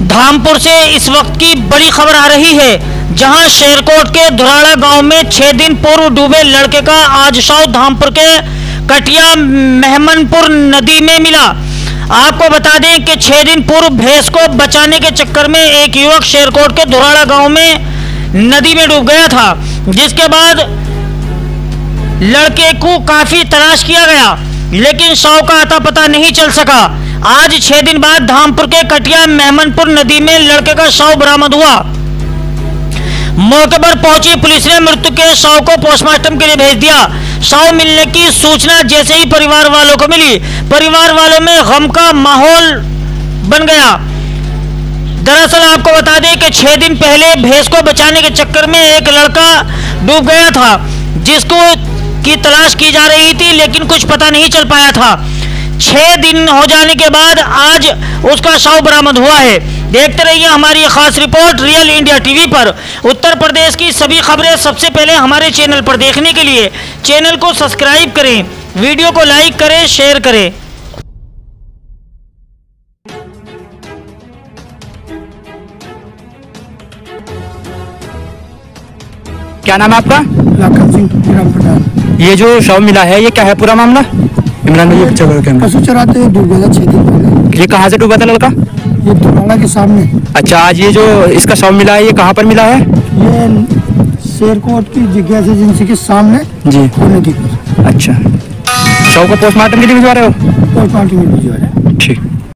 धामपुर से इस वक्त की बड़ी खबर आ रही है, जहां शेरकोट के धुराड़ा गांव में 6 दिन पूर्व डूबे लड़के का आज शव धामपुर के कटिया मेहमनपुर नदी में मिला। आपको बता दें कि 6 दिन पूर्व भैंस को बचाने के चक्कर में एक युवक शेरकोट के धुराड़ा गांव में नदी में डूब गया था, जिसके बाद लड़के को काफी तलाश किया गया, लेकिन शव का अता पता नहीं चल सका। आज 6 दिन बाद धामपुर के कटिया मेहमनपुर नदी में लड़के का शव बरामद हुआ। मौके पर पहुंची पुलिस ने मृतक के शव को पोस्टमार्टम के लिए भेज दिया। शव मिलने की सूचना जैसे ही परिवार वालों को मिली, परिवार वालों में गम का माहौल बन गया। दरअसल आपको बता दें कि 6 दिन पहले भैंस को बचाने के चक्कर में एक लड़का डूब गया था, जिसको की तलाश की जा रही थी, लेकिन कुछ पता नहीं चल पाया था। 6 दिन हो जाने के बाद आज उसका शव बरामद हुआ है। देखते रहिए हमारी खास रिपोर्ट रियल इंडिया टीवी पर। उत्तर प्रदेश की सभी खबरें सबसे पहले हमारे चैनल पर देखने के लिए चैनल को सब्सक्राइब करें, वीडियो को लाइक करें, शेयर करें। क्या नाम है आपका? लाखन सिंह। ये जो शव मिला है, ये क्या है पूरा मामला? इमरान भाई पशु चराते हुए डूब गया 6 दिन पहले। ये कहाँ से डूबा था लड़का? ये धुराड़ा के सामने। अच्छा, आज ये जो इसका शव मिला है, ये कहाँ पर मिला है? ये शेरकोट की जिज्ञासा एजेंसी के सामने जी नदी पर। अच्छा, शव को पोस्टमार्टम के लिए भिजवा रहे हो? पोस्टमार्टम के लिए भिजवा रहे हैं। ठीक।